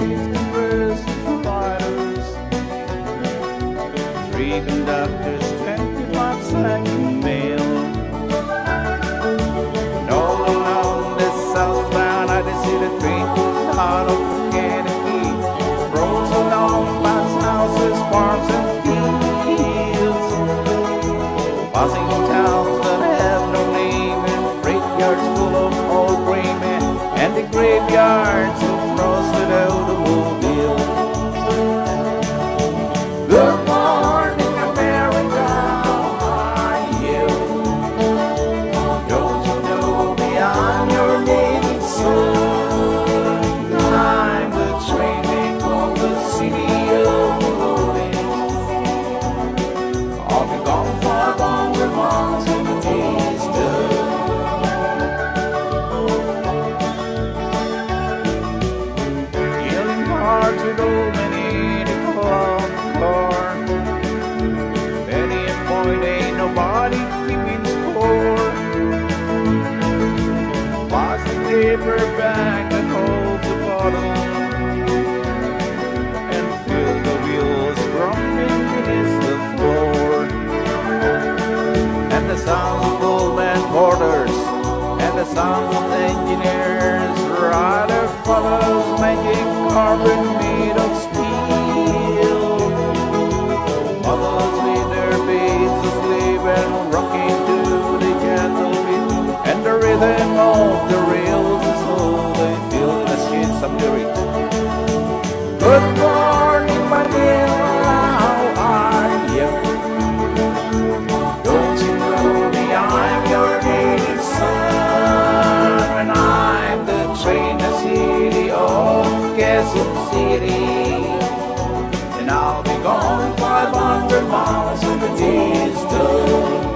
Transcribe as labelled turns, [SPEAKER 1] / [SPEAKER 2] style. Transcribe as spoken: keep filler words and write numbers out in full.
[SPEAKER 1] converse providers, three conductors, twenty-five second mail. And all along the southbound, I just see the train goes out of Kentucky, roads along past houses, farms and fields, passing towns that have no name, and graveyards full of old gray men, and the graveyards of frosted automobile. Good morning, America, how are you? Don't you know me? I'm your native son. I'm the train they call the city of rolling. I'll be gone for a hundred miles when the day is done. Healing hearts with old many to call car. Penny and point ain't nobody keeping score. Plastic paper bag that holds the bottle, and feel the wheels grumbling beneath the floor. And the sounds of old man porters, and the sounds of engineers, rider fathers making carbon made of steel. Mothers with their babes asleep and rocking to the gentle beat, and the rhythm of the rails is all they feel in the skins of lyric. Good morning, my dear, how are you? Don't you know me? I'm your native son, and I'm the train, the city of Kansas City. And I'll be gone five hundred miles when the day is done.